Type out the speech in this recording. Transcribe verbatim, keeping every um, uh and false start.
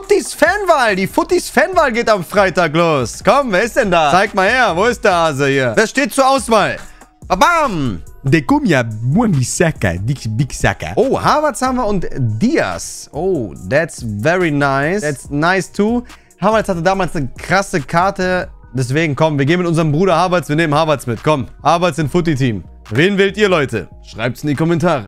Futtis Fanwahl. Die Futtis Fanwahl geht am Freitag los. Komm, wer ist denn da? Zeig mal her. Wo ist der Hase hier? Wer steht zur Auswahl? Bam! Decumia Buambisaka, Big Saka. Oh, Havertz haben wir und Diaz. Oh, that's very nice. That's nice too. Havertz hatte damals eine krasse Karte. Deswegen, komm, wir gehen mit unserem Bruder Havertz. Wir nehmen Havertz mit. Komm, Havertz in Futti-Team. Wen wählt ihr, Leute? Schreibt's in die Kommentare.